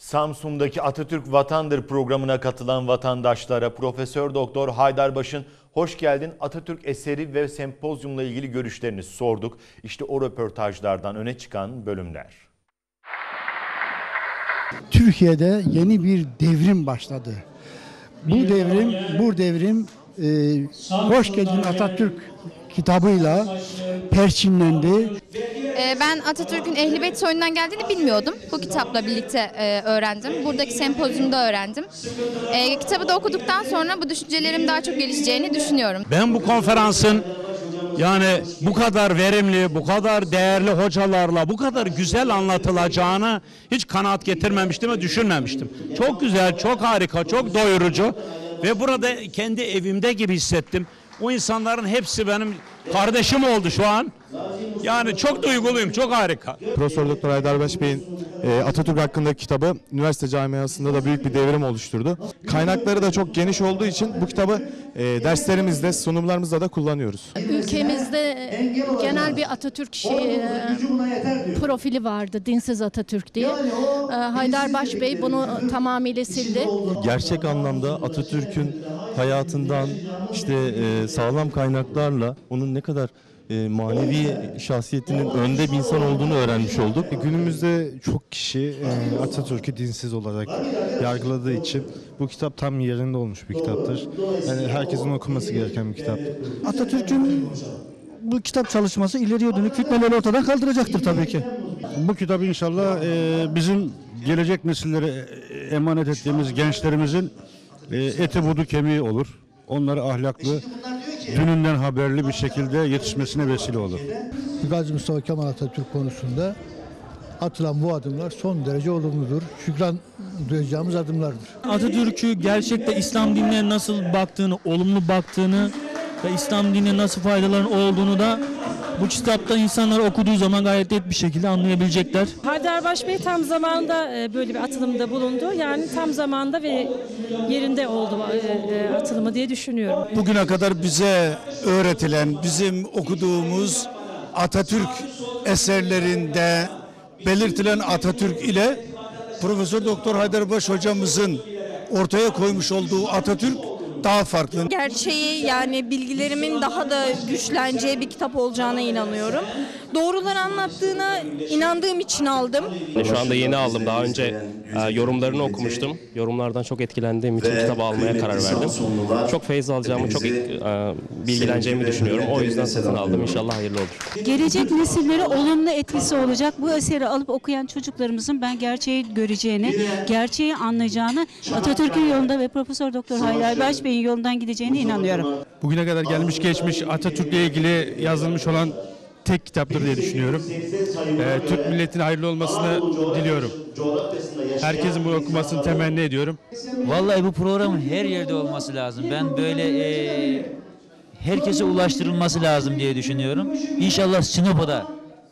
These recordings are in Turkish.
Samsun'daki Atatürk Vatandır programına katılan vatandaşlara Profesör Doktor Haydarbaş'ın hoş geldin Atatürk eseri ve sempozyumla ilgili görüşlerini sorduk. İşte o röportajlardan öne çıkan bölümler. Türkiye'de yeni bir devrim başladı. Bu devrim Hoş Geldin Atatürk kitabıyla perçinlendi. Ben Atatürk'ün Ehli Beyt soyundan geldiğini bilmiyordum. Bu kitapla birlikte öğrendim. Buradaki sempozyumda öğrendim. Kitabı da okuduktan sonra bu düşüncelerim daha çok gelişeceğini düşünüyorum. Ben bu konferansın yani bu kadar verimli, bu kadar değerli hocalarla bu kadar güzel anlatılacağını hiç kanaat getirmemiştim ve düşünmemiştim. Çok güzel, çok harika, çok doyurucu ve burada kendi evimde gibi hissettim. O insanların hepsi benim kardeşim oldu şu an. Yani çok duyguluyum, çok harika. Profesör Doktor Haydarbaş Bey'in Atatürk hakkındaki kitabı üniversite camiasında da büyük bir devrim oluşturdu. Kaynakları da çok geniş olduğu için bu kitabı derslerimizde, sunumlarımızda da kullanıyoruz. Ülkemizde genel bir Atatürk profili vardı, dinsiz Atatürk diye. Haydarbaş Bey bunu tamamıyla sildi. Gerçek anlamda Atatürk'ün hayatından sağlam kaynaklarla onun ne kadar manevi şahsiyetinin önde bir insan olduğunu öğrenmiş olduk. Günümüzde çok kişi Atatürk'ü dinsiz olarak yargıladığı için bu kitap tam yerinde olmuş bir kitaptır. Yani herkesin okuması gereken bir kitaptır. Atatürk'ün bu kitap çalışması ileriye dönük fitneleri ortadan kaldıracaktır tabii ki. Bu kitabı inşallah bizim gelecek nesillere emanet ettiğimiz gençlerimizin eti budu kemiği olur. Onları ahlaklı, dününden haberli bir şekilde yetişmesine vesile olur. Gazi Mustafa Kemal Atatürk konusunda atılan bu adımlar son derece olumludur. Şükran duyacağımız adımlardır. Atatürk'ü gerçekte İslam dinine nasıl baktığını, olumlu baktığını ve İslam dinine nasıl faydaların olduğunu da bu kitapta insanlar okuduğu zaman gayet net bir şekilde anlayabilecekler. Haydarbaş Bey tam zamanda böyle bir atılımda bulundu. Yani tam zamanda ve yerinde oldu atılımı diye düşünüyorum. Bugüne kadar bize öğretilen, bizim okuduğumuz Atatürk eserlerinde belirtilen Atatürk ile Profesör Doktor Haydarbaş hocamızın ortaya koymuş olduğu Atatürk daha farklı. Gerçeği yani bilgilerimin daha da güçleneceği bir kitap olacağına inanıyorum. Doğruları anlattığına inandığım için aldım. Şu anda yeni aldım. Daha önce yorumlarını okumuştum. Yorumlardan çok etkilendiğim için kitabı almaya karar verdim. Çok feyiz alacağımı, çok bilgileneceğimi düşünüyorum. O yüzden satın aldım. İnşallah hayırlı olur. Gelecek nesillere olumlu etkisi olacak. Bu eseri alıp okuyan çocuklarımızın ben gerçeği göreceğini, gerçeği anlayacağını, Atatürk'ün yolunda ve Profesör Doktor Haydarbaş Bey'in yolundan gideceğine inanıyorum. Bugüne kadar gelmiş geçmiş Atatürk'le ilgili yazılmış olan tek kitaptır diye düşünüyorum. Türk milletine hayırlı olmasını diliyorum. Herkesin bunu okumasını temenni ediyorum. Vallahi bu programın her yerde olması lazım. Ben böyle herkese ulaştırılması lazım diye düşünüyorum. İnşallah Sinop'ta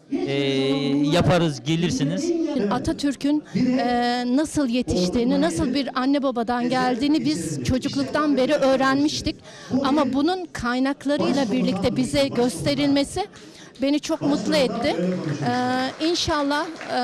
yaparız, gelirsiniz. Atatürk'ün nasıl yetiştiğini, nasıl bir anne babadan geldiğini biz çocukluktan beri öğrenmiştik. Ama bunun kaynaklarıyla birlikte bize gösterilmesi beni çok mutlu etti. İnşallah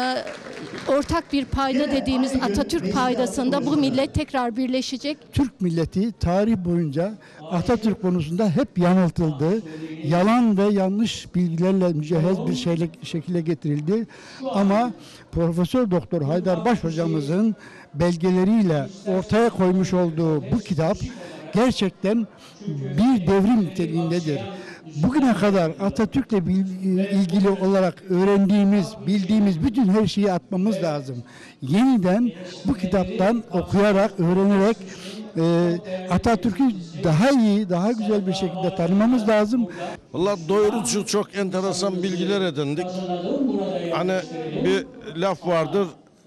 ortak bir payda dediğimiz Atatürk paydasında bu millet tekrar birleşecek. Türk milleti tarih boyunca Atatürk konusunda hep yanıltıldı. Yalan ve yanlış bilgilerle mücehhez bir şekilde getirildi. Ama Profesör Doktor Haydarbaş hocamızın belgeleriyle ortaya koymuş olduğu bu kitap gerçekten bir devrim niteliğindedir. Bugüne kadar Atatürk'le ilgili olarak öğrendiğimiz, bildiğimiz bütün her şeyi atmamız lazım. Yeniden bu kitaptan okuyarak, öğrenerek Atatürk'ü daha iyi, daha güzel bir şekilde tanımamız lazım. Vallahi doyurucu, çok enteresan bilgiler edindik. Hani bir laf vardır,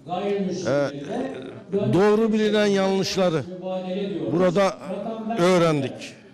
doğru bilinen yanlışları burada öğrendik.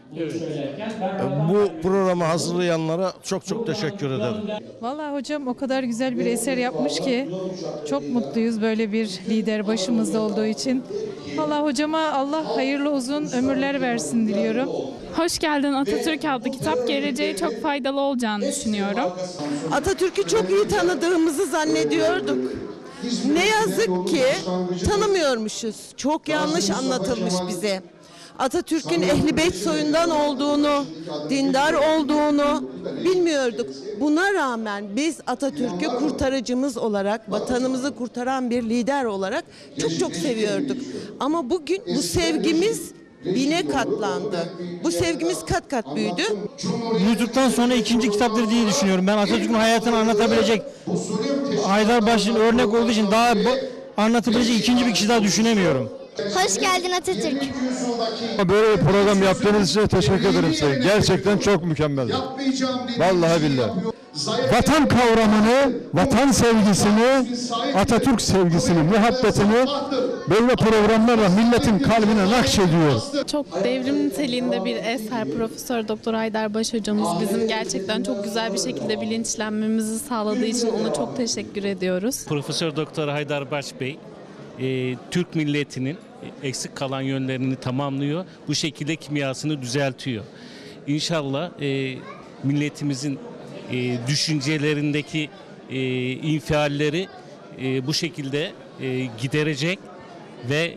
Bu programı hazırlayanlara çok çok teşekkür ederim. Vallahi hocam o kadar güzel bir eser yapmış ki çok mutluyuz böyle bir lider başımızda olduğu için. Vallahi hocama Allah hayırlı uzun ömürler versin diliyorum. Hoş geldin Atatürk adlı kitap geleceğe çok faydalı olacağını düşünüyorum. Atatürk'ü çok iyi tanıdığımızı zannediyorduk. Ne yazık ki tanımıyormuşuz. Çok yanlış anlatılmış bize. Atatürk'ün Ehl-i Beyt soyundan olduğunu, dindar olduğunu bilmiyorduk. Buna rağmen biz Atatürk'ü kurtarıcımız olarak, vatanımızı kurtaran bir lider olarak çok seviyorduk. Ama bugün bu sevgimiz bine katlandı. Bu sevgimiz kat kat büyüdü. YouTube'dan sonra ikinci kitaptır diye düşünüyorum. Ben Atatürk'ün hayatını anlatabilecek, Haydarpaşa'nın örnek olduğu için daha anlatabilecek ikinci bir kişi daha düşünemiyorum. Hoş geldin Atatürk. Böyle bir program yaptığınız için teşekkür ederim size. Gerçekten çok mükemmel. Vallahi billahi. Vatan kavramını, vatan sevgisini, Atatürk sevgisini, muhabbetini böyle programlarla milletin kalbine nakşediyor. Çok devrim niteliğinde bir eser. Profesör Doktor Haydarbaş hocamız bizim gerçekten çok güzel bir şekilde bilinçlenmemizi sağladığı için ona çok teşekkür ediyoruz. Profesör Doktor Haydarbaş Bey Türk milletinin eksik kalan yönlerini tamamlıyor. Bu şekilde kimyasını düzeltiyor. İnşallah milletimizin düşüncelerindeki infialleri bu şekilde giderecek ve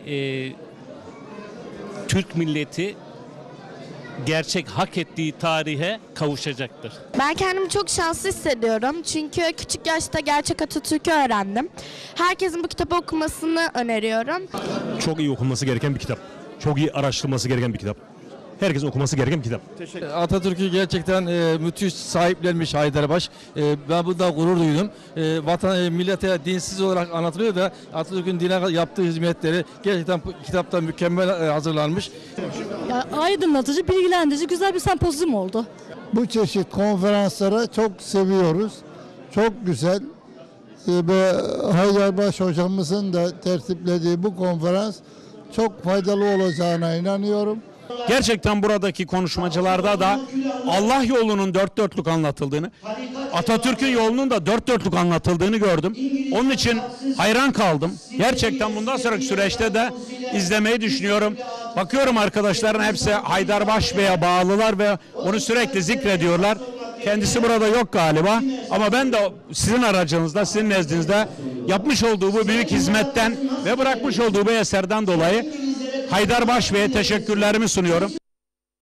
Türk milleti gerçek hak ettiği tarihe kavuşacaktır. Ben kendimi çok şanslı hissediyorum. Çünkü küçük yaşta gerçek Atatürk'ü öğrendim. Herkesin bu kitabı okumasını öneriyorum. Çok iyi okunması gereken bir kitap. Çok iyi araştırılması gereken bir kitap. Herkesin okuması gereken bir kitap. Atatürk'ü gerçekten müthiş sahiplenmiş Haydarbaş. Ben bundan gurur duydum. Vatan millete dinsiz olarak anlatılıyor da Atatürk'ün dine yaptığı hizmetleri gerçekten kitapta mükemmel hazırlanmış. Aydınlatıcı, bilgilendirici güzel bir sempozyum oldu. Bu çeşit konferansları çok seviyoruz. Çok güzel. Ve Haydarbaş hocamızın da tertiplediği bu konferans çok faydalı olacağına inanıyorum. Gerçekten buradaki konuşmacılarda da Allah yolunun dört dörtlük anlatıldığını, Atatürk'ün yolunun da dört dörtlük anlatıldığını gördüm. Onun için hayran kaldım. Gerçekten bundan sonraki süreçte de izlemeyi düşünüyorum. Bakıyorum arkadaşların hepsi Haydarbaş Bey'e bağlılar ve onu sürekli zikrediyorlar. Kendisi burada yok galiba ama ben de sizin aracınızda, sizin nezdinizde yapmış olduğu bu büyük hizmetten ve bırakmış olduğu bu eserden dolayı Haydarbaş Bey'e teşekkürlerimi sunuyorum.